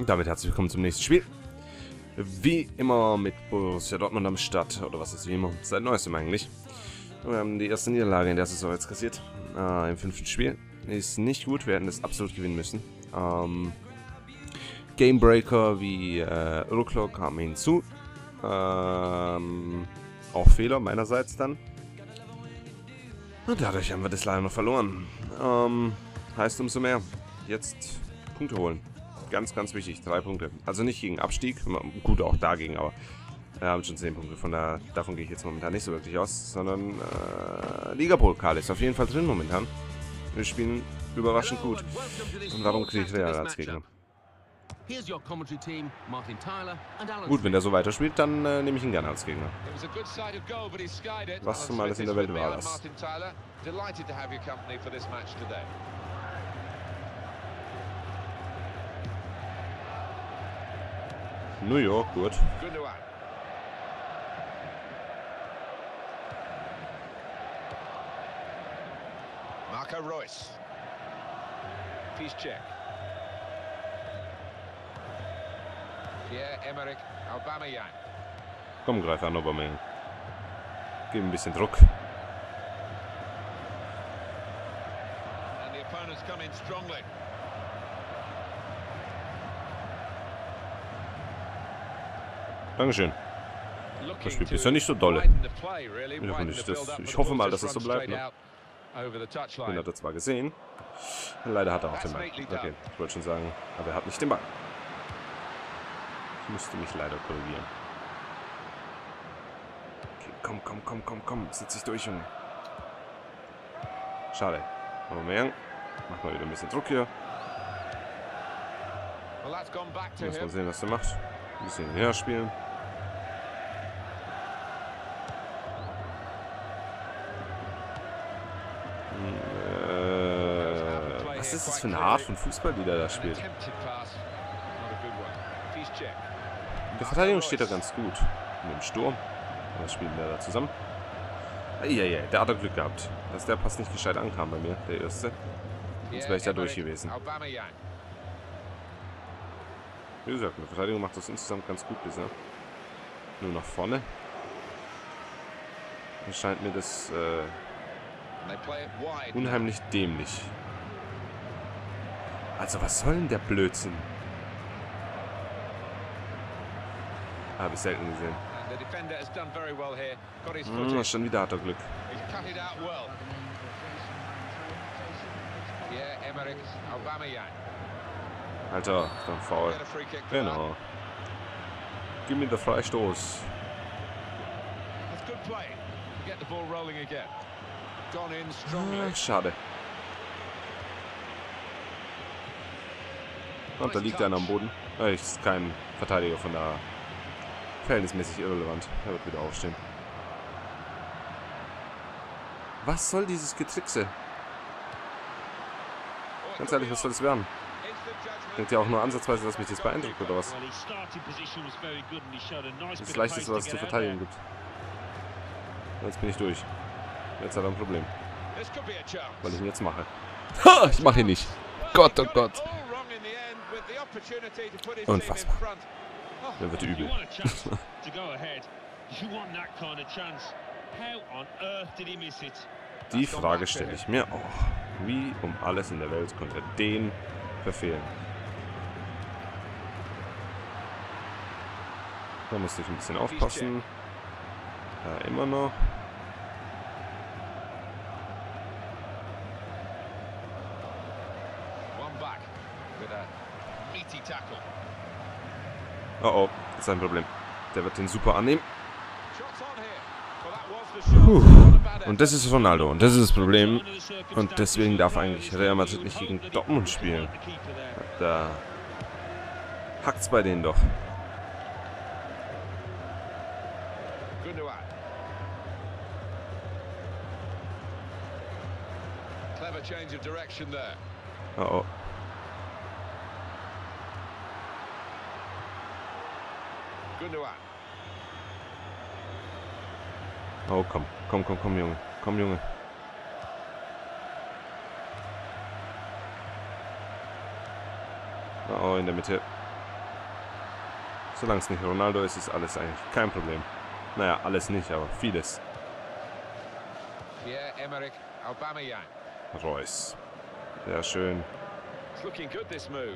Und damit herzlich willkommen zum nächsten Spiel. Wie immer mit Borussia Dortmund am Start, oder was ist wie immer, seit neuestem eigentlich. Wir haben die erste Niederlage in der Saison jetzt kassiert, im 5. Spiel. Ist nicht gut, wir hätten das absolut gewinnen müssen. Gamebreaker wie Ruklo kamen hinzu. Auch Fehler meinerseits dann. Und dadurch haben wir das leider noch verloren. Heißt umso mehr, jetzt Punkte holen. Ganz, ganz wichtig, 3 Punkte. Also nicht gegen Abstieg, gut auch dagegen, aber wir haben schon 10 Punkte. Davon gehe ich jetzt momentan nicht so wirklich aus, sondern Ligapokal ist auf jeden Fall drin momentan. Wir spielen überraschend gut. Und warum kriege ich Real als Gegner? Gut, wenn der so weiterspielt, dann nehme ich ihn gerne als Gegner. Was zum alles in der Welt war das? New York, gut. Marco Reus. Piszczek. Pierre-Emerick Aubameyang. Komm, greif an, Aubameyang. Gib ein bisschen Druck. And the opponents come in strongly. Dankeschön. Das Spiel ist ja nicht so dolle. Ich hoffe mal, dass es so bleibt. Ne? Den hat er zwar gesehen. Leider hat er auch den Ball. Okay, ich wollte schon sagen, aber er hat nicht den Ball. Ich müsste mich leider korrigieren. Okay, komm. Setz dich durch, Junge. Schade. Aber mehr. Mach mal wieder ein bisschen Druck hier. Lass mal sehen, was er macht. Ein bisschen näher spielen. Was ist das für eine Art von Fußball, die der da spielt? In der Verteidigung steht er ganz gut. Mit dem Sturm. Was spielen wir da zusammen? Ja, der hat er Glück gehabt, dass der Pass nicht gescheit ankam bei mir, der erste. Sonst wäre ich da durch gewesen. Wie gesagt, die Verteidigung macht das insgesamt ganz gut bisher. Nur nach vorne. Dann scheint mir das unheimlich dämlich. Also was soll denn der Blödsinn? Habe ich selten gesehen. Schon wieder hat er Glück. Alter, dann faul. Genau. Gib mir den Freistoß. Schade. Und da liegt einer am Boden. Ist kein Verteidiger, von da verhältnismäßig irrelevant. Er wird wieder aufstehen. Was soll dieses Getrickse? Ganz ehrlich, was soll das werden? Denkt ihr auch nur ansatzweise, dass mich das beeindruckt, oder was? Das Leichteste, was es zu verteidigen gibt. Jetzt bin ich durch. Jetzt hat er ein Problem. Weil ich ihn jetzt mache. Ha! Ich mache ihn nicht. Gott, oh Gott. Unfassbar. Der wird übel. Die Frage stelle ich mir auch. Wie um alles in der Welt konnte er den verfehlen? Da musste ich ein bisschen aufpassen. Ja, immer noch. Oh, das ist ein Problem. Der wird den super annehmen. Puh. Und das ist Ronaldo. Und das ist das Problem. Und deswegen darf eigentlich Real Madrid nicht gegen Dortmund spielen. Da hackt's bei denen doch. Oh. Oh, komm, Junge. Komm, Junge. Oh, in der Mitte. Solange es nicht Ronaldo ist, ist alles eigentlich kein Problem. Naja, alles nicht, aber vieles. Pierre-Emerick Aubameyang. Reus. Sehr schön. It's looking good, this move.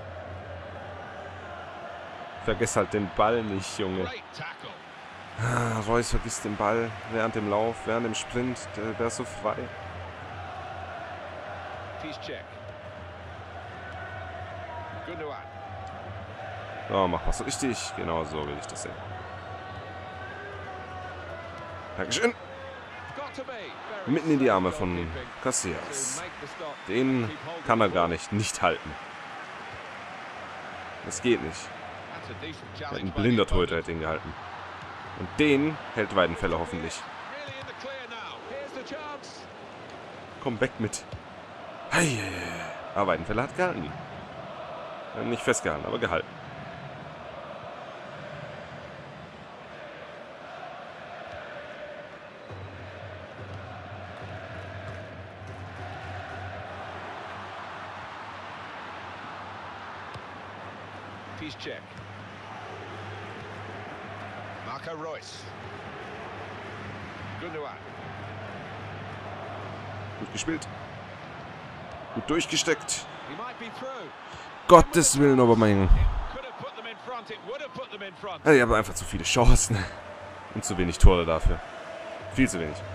Vergiss halt den Ball nicht, Junge. Great tackle. Ah, Reus vergisst den Ball während dem Lauf, während dem Sprint. Der ist so frei. Piszczek. Gundogan. So, mach was richtig. Genau so will ich das sehen. Dankeschön. Got to be. Mitten in die Arme von Casillas. Den kann er gar nicht halten. Das geht nicht. That's a decent Ein challenge by blinder the Torhüter opponent. hätte ihn gehalten. Und den hält Weidenfeller hoffentlich. Really in the clear now. Here's the chance. Komm weg mit. Hey, aber Weidenfeller hat gehalten. Nicht festgehalten, aber gehalten. Piszczek. Marco Reus. Gundogan. Gut gespielt. Gut durchgesteckt. He might be through. Gottes Willen, Aubameyang. Could have put them in front. It would have put them in front. Ich habe einfach zu viele Chancen. Und zu wenig Tore dafür. Viel zu wenig.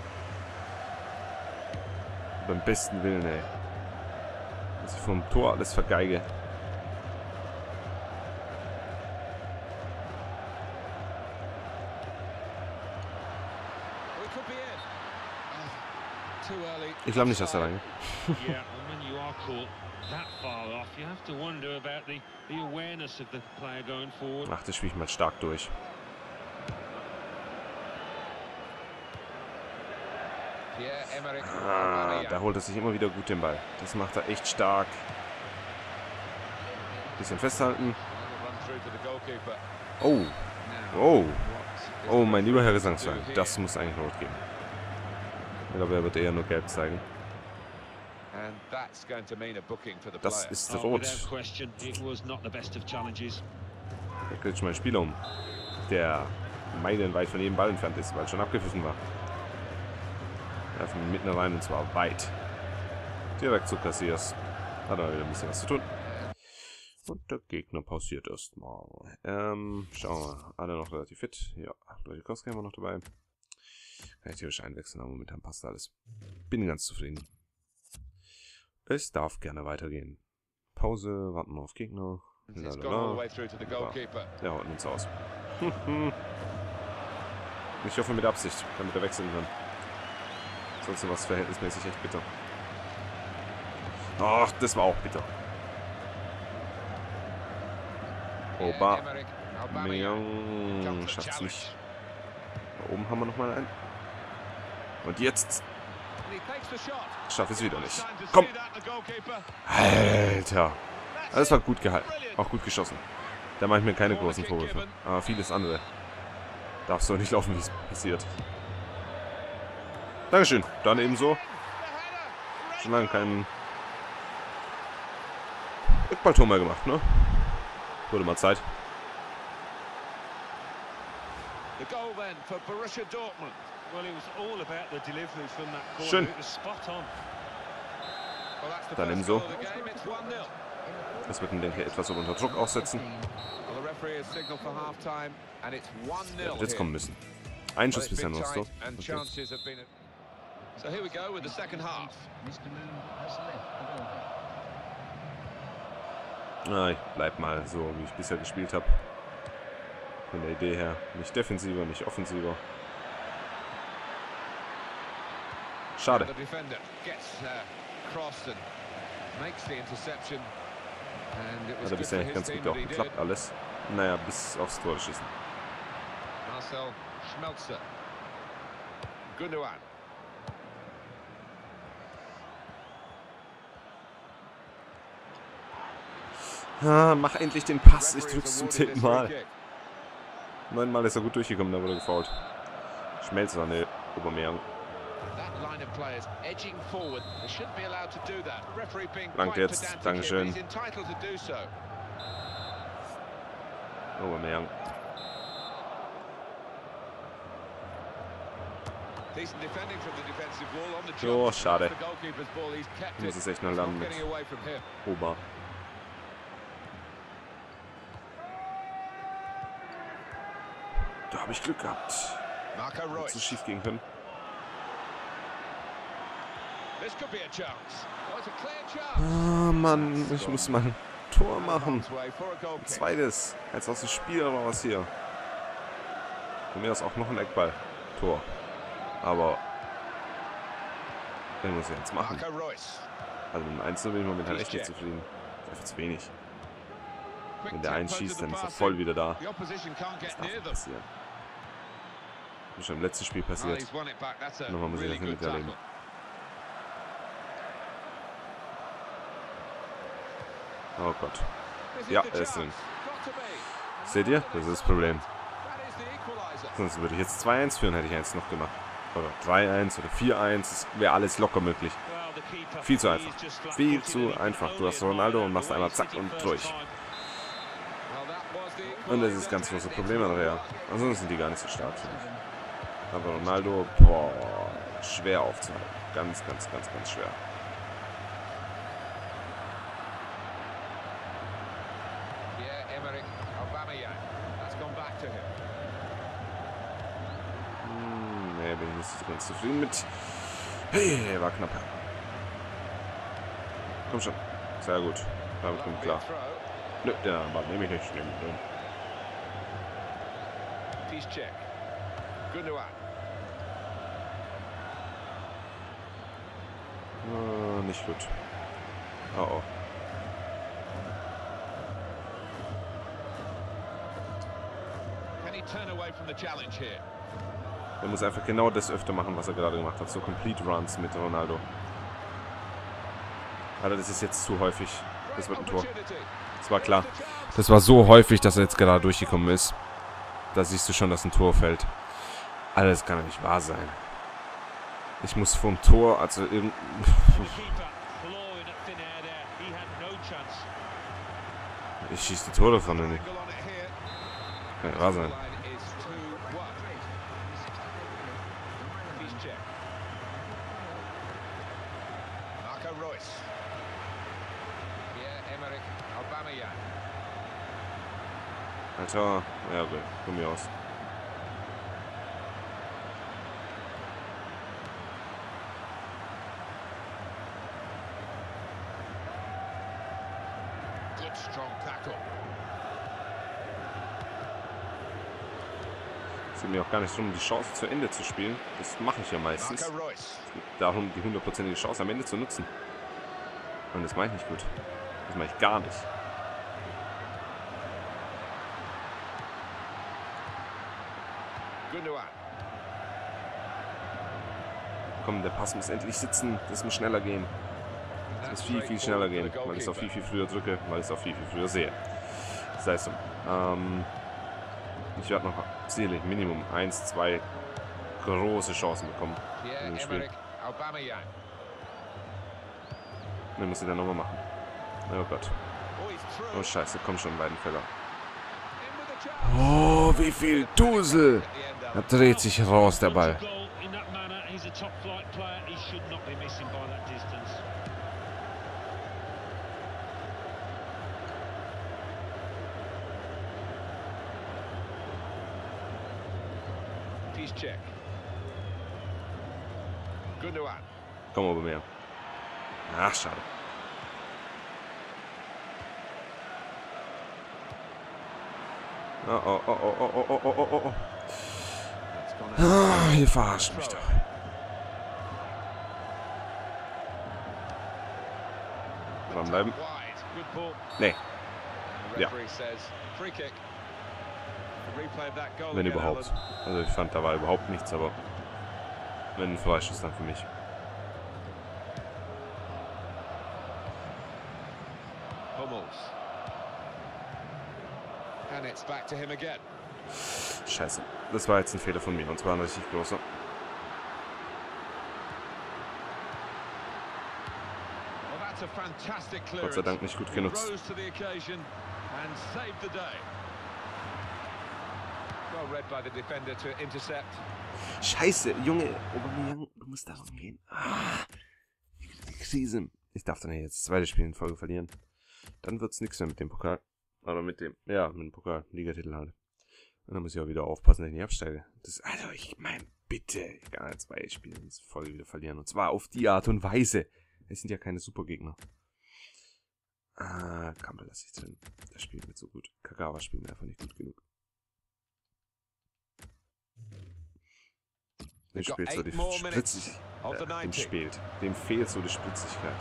Beim besten Willen, ey. Dass ich vom Tor alles vergeige. We could be in. Too early. Ich glaube nicht, dass er reingeht. Yeah, and when you are caught that far off, you have to wonder about the awareness of the player going forward. Ach, das spiele ich mal stark durch. Pierre-Emerick Ah, Aubameyang. da holt er sich immer wieder gut den Ball. Das macht er echt stark. Bisschen festhalten. Run through to the goalkeeper. Oh, Now, oh, what is oh, the mein lieber Herr referee Gesangsverein. to do Das here? muss eigentlich rot geben. Ich glaube, er wird eher nur gelb zeigen. And that's going to mean a booking for the Das player. ist Oh, rot. without question, it was not the best of challenges. Da klitscht mein Spieler um. Der meilenweit von jedem Ball entfernt ist, weil es schon abgepfiffen war. Werfen mitten rein und zwar weit. Direkt zu Casillas. Hat er wieder ein bisschen was zu tun. Und der Gegner pausiert erstmal. Schauen wir mal. Alle noch relativ fit. Ja, Blaschikowski haben wir noch dabei. Kann ich theoretisch einwechseln, aber momentan passt alles. Bin ganz zufrieden. Es darf gerne weitergehen. Pause, warten wir auf Gegner. It's gone all the way through to the goalkeeper. Der haut uns aus. Ich hoffe mit Absicht, damit er wechseln kann. Sonst war es verhältnismäßig echt bitter. Ach, das war auch bitter. Pierre-Emerick Aubameyang. Aubameyang schafft's nicht. Da oben haben wir nochmal einen. Und jetzt And he takes the shot. schafft es wieder nicht. Time to Komm! see that, the goalkeeper. Alter! That's Das it. war gut gehalten. Brilliant. Auch gut geschossen. Da mache ich mir keine großen Vorwürfe. Aber vieles andere darf so nicht laufen, wie es passiert. Dankeschön. Dann ebenso. Schon lange kein Rückballtor mehr gemacht, ne? Wurde mal Zeit. The goal then for Borussia Dortmund. Well, it was all about the delivery from that corner. Schön. It was spot on. Well, that's the Dann first ebenso. goal of the game. It's 1-0. Das wird ihn, denke ich, etwas unter Druck aussetzen. Well, the referee has signaled for half-time and it's 1-0 Der wird jetzt here. kommen müssen. Ein Well, Schuss it's bisher been noch so. tight and Okay. chances have been. So here we go with the second half. Ich bleib mal so, wie ich bisher gespielt habe. Von der Idee her. Nicht defensiver, nicht offensiver. Schade. The defender gets crossed and makes the interception. And it was Hat er good bisher for his ganz team gut that auch he did. geklappt, alles. Naja, bis aufs Tor schießen. Marcel Schmelzer. Gundogan. Ah, mach endlich den Pass. Ich Referee drück's has zum awarded 10. this free Mal. kick. 9 Mal ist er gut durchgekommen, da wurde er gefoult. Schmelzer, ne, Aubameyang. That line of players edging forward. They shouldn't be allowed to do that. Referee being Danke quite jetzt. pedantic Dankeschön. here, but he's entitled to do so. Aubameyang. Oh, schade. Ich muss es echt noch landen mit Ober. Da habe ich Glück gehabt. Hätte es schief gehen können. Oh Mann, ich muss mal ein Tor machen. Ein zweites. Jetzt aus dem Spiel raus hier. Von mir ist auch noch ein Eckball. Tor. Aber den muss ich jetzt machen. Also mit dem 1-0 bin ich momentan echt nicht zufrieden. Das ist einfach zu wenig. Wenn der einschießt, dann ist er voll wieder da. Das darf nicht passieren. Das ist schon im letzten Spiel passiert. Nochmal muss ich das nicht miterleben. Oh Gott. Ja, er ist drin. Seht ihr? Das ist das Problem. Sonst würde ich jetzt 2-1 führen, hätte ich eins noch gemacht. Oder 3-1 oder 4-1. Das wäre alles locker möglich. Viel zu einfach. Viel zu einfach. Du hast Ronaldo und machst einmal zack und durch. Und das ist das ganz große Problem an Real. Ansonsten sind die gar nicht so stark, finde ich. Aber Ronaldo, boah, schwer aufzuhalten. Ganz, ganz, ganz, ganz schwer. Nee, bin ich nicht so ganz zufrieden mit. Hey, war knapp. Komm schon. Sehr gut. Damit kommt klar. Nö, den Ball nehme ich nicht. Nicht gut. Oh oh. Er muss einfach genau das öfter machen, was er gerade gemacht hat. So Complete Runs mit Ronaldo. Alter, das ist jetzt zu häufig. Das wird ein Tor. Das war klar. Das war so häufig, dass er jetzt gerade durchgekommen ist. Da siehst du schon, dass ein Tor fällt. Alter, das kann ja nicht wahr sein. Ich muss vom Tor, also irgend... Ich schieße die Tore von nicht. Kann ja wahr sein. Alter, ja gut, von mir aus. Es geht mir auch gar nicht darum, die Chance zu Ende zu spielen. Das mache ich ja meistens. Es geht darum, die 100%ige Chance am Ende zu nutzen. Und das mache ich nicht gut. Das mache ich gar nicht. Komm, der Pass muss endlich sitzen. Das muss schneller gehen. Das muss viel, viel schneller gehen, weil ich es auch viel, viel früher drücke, weil ich es auch viel, viel früher sehe. Das heißt so. Ich werde noch sicherlich Minimum 1, 2 große Chancen bekommen in dem Spiel. Dann muss ich dann nochmal machen. Oh Gott. Oh Scheiße, komm schon, beiden Fäller. Oh, wie viel Dusel! Da dreht sich raus der Ball. Komm aber mehr. Ach, schade. Oh, oh, oh, oh, oh, oh, oh, oh, oh. Ah, ihr verarscht mich doch. Dranbleiben. Nee. Ja. Wenn überhaupt. Also ich fand, da war überhaupt nichts, aber wenn ein Freischuss, dann für mich. Scheiße. Das war jetzt ein Fehler von mir und zwar ein richtig großer. Gott sei Dank nicht gut genutzt. Well read by the defender to intercept. Scheiße, Junge, Aubameyang, du musst darum gehen. Ah, Krise. Ich darf dann jetzt das zweite Spiel in Folge verlieren. Dann wird's nichts mehr mit dem Pokal. Oder mit dem, ja, mit dem Pokal, Ligatitel halt. Und dann muss ich auch wieder aufpassen, dass ich nicht absteige. Das, also, ich meine, bitte, ich kann halt 2 Spiele in Folge wieder verlieren. Und zwar auf die Art und Weise. Es sind ja keine Supergegner. Ah, Campbell lasse ich drin. Der spielt nicht so gut. Kagawa spielt mir einfach nicht gut genug. Dem spielt so die Spritzigkeit. Dem spielt. Dem fehlt so die Spritzigkeit.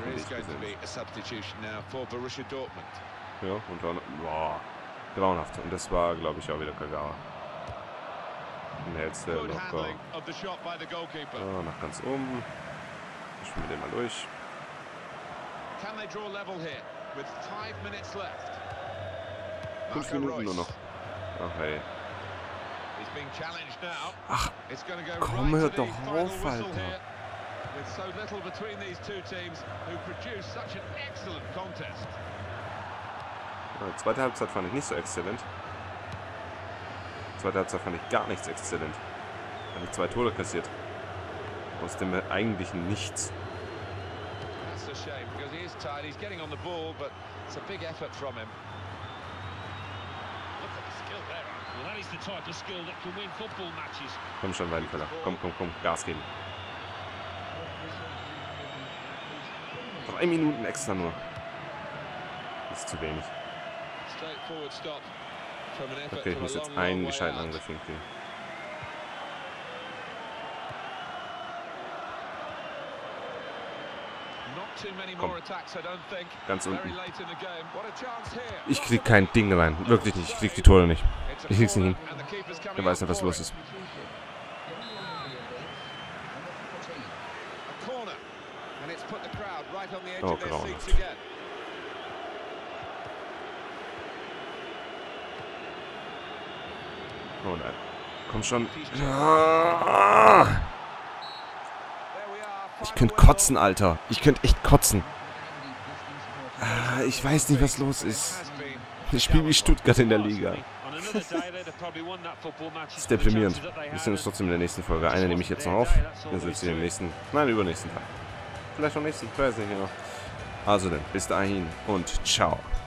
Ja, und dann, boah, grauenhaft. Und das war, glaube ich, auch wieder Kagawa. Und der jetzt locker. Oh, nach ganz oben. Ich spiele den mal durch. Can they draw level here with 5 minutes left? 5 Minuten nur noch. Ach hey. He's being challenged now. Ach, It's going to go komm, right hör to doch the final auf, whistle Alter. here. With so little between these two teams who produce such an excellent contest. Ja, zweite Halbzeit fand ich nicht so exzellent. Zweite Halbzeit fand ich gar nichts exzellent. Habe ich 2 Tore kassiert. Aus dem eigentlichen Nichts. That's a shame because he is tired. He's getting on the ball, but it's a big effort from him. Look at the skill there. Well, that is the type of skill that can win football matches. Komm schon, Weidenfeller. Komm, komm, komm. Gas geben. 3 Minuten extra nur. Das ist zu wenig. Straightforward stop from an effort Okay, ich from muss a jetzt long, einen long way gescheiten out. Angriff hinkriegen. Not too many Komm. more attacks, I don't think. Ganz Very unten. late in the game. What a chance here. Ich krieg kein Ding rein. Wirklich nicht. Ich krieg die Tore nicht. It's a Ich krieg's nicht hin. corner and the keeper's coming Ich weiß up nicht, was for los it. ist. A corner, and it's put the crowd right on the edge Oh, of their grauenhaft. seats again. Oh nein. Komm schon. Ah! There we are. Ich Final könnte whistle. kotzen, Alter. Ich könnte echt kotzen. Ah, ich weiß nicht, was los ist. Has been. Ich spiele wie Stuttgart in der Liga. Das ist deprimierend. Wir sehen uns trotzdem in der nächsten Folge. Eine nehme ich jetzt noch auf. Wir sehen uns in den nächsten, nein, übernächsten Tag. Vielleicht am nächsten, ich weiß nicht genau. Also dann, bis dahin und ciao.